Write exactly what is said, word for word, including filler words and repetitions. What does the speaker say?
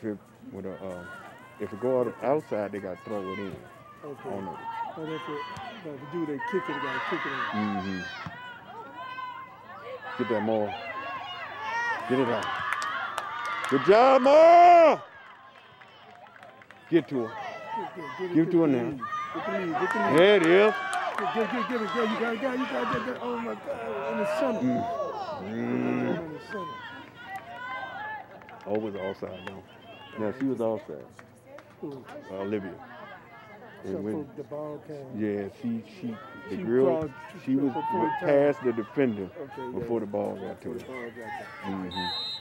If with a, uh, if it go out outside, they got to throw it in. Okay. On it. But if it, but if you do, they kick it, they got to kick it in. Mm-hmm. Get that more. Get it out. Good job, Ma! Get to her. Get, get, get, Give get to her the now. lead. Get the lead. Get the lead. There it is. Get, get, get, get it. Girl, you got it. Girl, you got it. Oh my God! In the center. Mm. Put that Mm. joint in the center. Oh, it was offside though. No, she was offside. Ooh. Uh, Olivia. So And when- the ball came. yeah, she she the She girl crossed- she was before the time. past the defender Okay, yeah. before the ball got to Before the her. ball got there. Mm-hmm.